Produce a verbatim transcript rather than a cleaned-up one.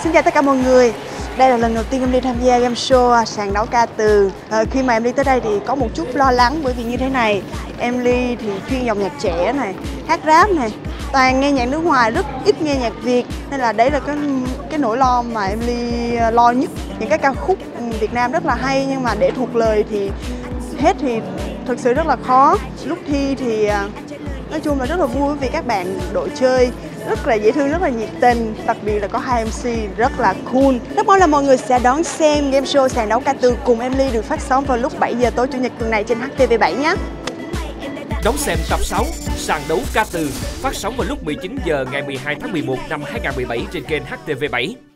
Xin chào tất cả mọi người. Đây là lần đầu tiên em đi tham gia game show sàn đấu ca từ. À, khi mà em đi tới đây thì có một chút lo lắng bởi vì như thế này, Emily thì chuyên dòng nhạc trẻ này, hát rap này, toàn nghe nhạc nước ngoài, rất ít nghe nhạc Việt, nên là đấy là cái cái nỗi lo mà Emily lo nhất. Những cái ca khúc Việt Nam rất là hay nhưng mà để thuộc lời thì hết thì thực sự rất là khó. Lúc thi thì nói chung là rất là vui vì các bạn đội chơi rất là dễ thương, rất là nhiệt tình, đặc biệt là có hai em xê rất là cool. Rất mong là mọi người sẽ đón xem game show sàn đấu ca từ cùng Emily được phát sóng vào lúc bảy giờ tối Chủ nhật tuần này trên H T V bảy nhé. Đón xem tập sáu sàn đấu ca từ phát sóng vào lúc mười chín giờ ngày mười hai tháng mười một năm hai nghìn không trăm mười bảy trên kênh H T V bảy.